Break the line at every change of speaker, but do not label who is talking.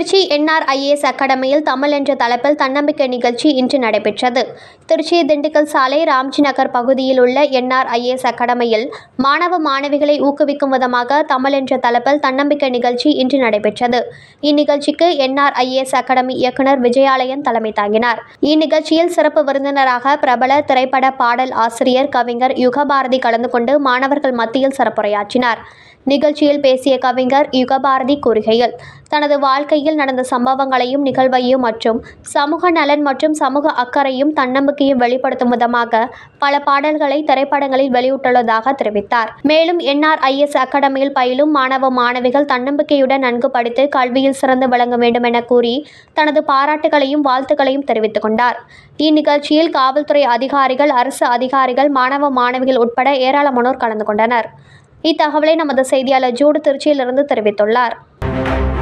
திருச்சி ஐ.ஏ.எஸ அகாடமியில் தமிழ் என்ற தலைப்பில் தன்னம்பிக்கை நிகழ்ச்சி இன்று நடைபெற்றது. திருச்சி திண்டுக்கல் சாலை ராம்ஜி நகர் பகுதியில் உள்ள ஐ.ஏ.எஸ அகாடமியில் மாணவ மாணவிகளை ஊக்குவிக்கும் விதமாக தமிழ் என்ற தலைப்பில் தன்னம்பிக்கை நிகழ்ச்சி இன்று நடைபெற்றது. இந்நிகழ்ச்சிக்கு ஐ.ஏ.எஸ அகாடமி இயக்குனர் விஜயாலயன் தலைமை தாங்கினார். இந்நிகழ்ச்சியில் சிறப்பு விருந்தினராக பிரபல திரைப்பட பாடல் ஆசிரியர் கவிஞர் யுகபாரதி கலந்து கொண்டு மாணவர்கள் மத்தியில் சிறப்புரையாற்றினார். நிகழ்ச்சியில் பேசிய கவிஞர் யுகபாரதி கூறுகையில், தனது வாழ்க்கையில் நடந்த சம்பவங்களையும் நிகழ்வையும் மற்றும் சமூக நலன் மற்றும் சமூக அக்கறையும் தன்னம்பிக்கையும் வெளிப்படுத்தும் விதமாக பல பாடல்களை திரைப்படங்களில் வெளியிட்டுள்ளதாக தெரிவித்தார். மேலும் ஐ.ஏ.எஸ அகாடமியில் பயிலும் மாணவ மாணவிகள் தன்னம்பிக்கையுடன் நன்கு படித்து கல்வியில் சிறந்து விளங்க வேண்டும் என கூறி தனது பாராட்டுகளையும் வாழ்த்துக்களையும் தெரிவித்துக் கொண்டார். இந்நிகழ்ச்சியில் காவல்துறை அதிகாரிகள், அரசு அதிகாரிகள், மாணவ மாணவிகள் உட்பட ஏராளமானோர் கலந்து கொண்டனர். இத்தகவலை நமது செய்தியாளர் ஜூடு திருச்சியிலிருந்து தெரிவித்துள்ளார்.